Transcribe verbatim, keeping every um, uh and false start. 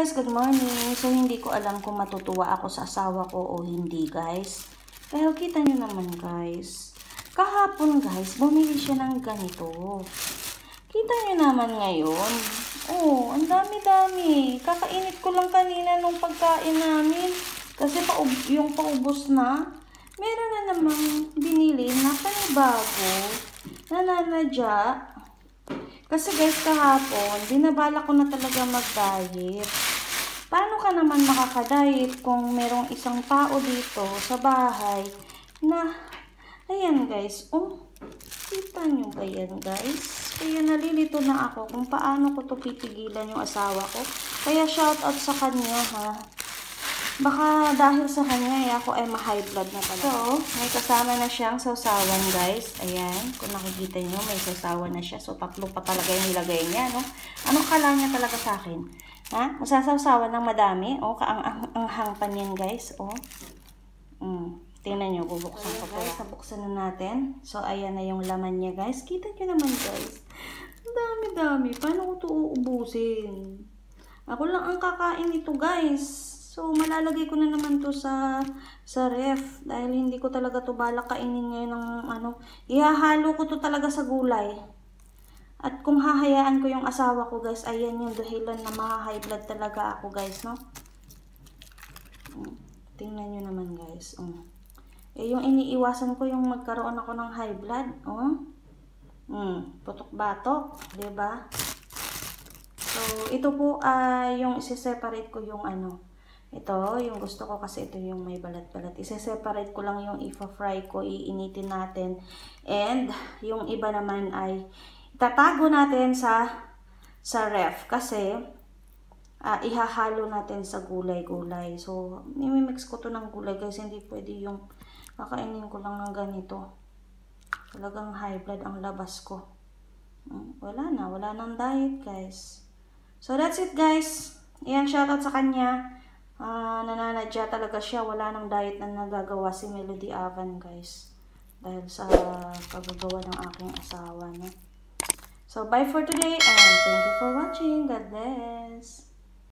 guys, good morning. So hindi ko alam kung matutuwa ako sa asawa ko o hindi guys. Pero kita nyo naman guys. Kahapon guys, bumili siya ng ganito. Kita nyo naman ngayon. Oh, ang dami-dami. Kakainit ko lang kanina nung pagkain namin. Kasi pa yung paubos na. Meron na namang binili na panibago. Nananadya. Kasi guys, kahapon, binabala ko na talaga mag-diet. Paano ka naman makaka-diet kung merong isang tao dito sa bahay na, ayan guys, oh, kita nyo ba yan guys? Kaya nalilito na ako kung paano ko to pipigilan yung asawa ko. Kaya shoutout sa kanya ha. Baka dahil sa kanya, eh, ako ay ma-high blood na pala. So, may kasama na siyang sausawan, guys. Ayan, kung nakikita nyo, may sausawan na siya. So, tatlo pa talaga yung nilagay niya, no? Anong kala niya talaga sa akin? Ha? Masasawsawan ng madami. O, kaang-anghang pa niyan, guys. O. Mm. Tingnan nyo, bubuksan ko po. Guys, nabuksan na natin. So, ayan na yung laman niya, guys. Kita nyo naman, guys. Ang dami-dami. Paano ko ito uubusin? Ako lang ang kakain nito, guys. So, malalagay ko na naman to sa sa ref dahil hindi ko talaga to balak kainin ngayon ng ano. Ihahalo ko to talaga sa gulay. At kung hahayaan ko yung asawa ko, guys, ayan yung dahilan na ma-high blood talaga ako, guys, no? Tingnan nyo naman, guys. Um. Eh, yung iniiwasan ko yung magkaroon ako ng high blood, oh. Hmm, putok-batok, 'di ba? So, ito po ay uh, yung isi-separate ko yung ano. Ito, yung gusto ko kasi ito yung may balat-balat. Isa-separate ko lang yung ifa-fry ko, iinitin natin. And, yung iba naman ay itatago natin sa sa ref. Kasi, uh, ihahalo natin sa gulay-gulay. So, nimimix ko to ng gulay kasi hindi pwede yung kakainin ko lang ng ganito. Talagang high blood ang labas ko. Wala na, wala nang diet guys. So, that's it guys. Ayan, shoutout sa kanya. Uh, nananadya talaga siya. Wala nang diet na nagagawa si Melody Avan guys. Dahil sa pagagawa ng aking asawa. No? So, bye for today and thank you for watching. God bless.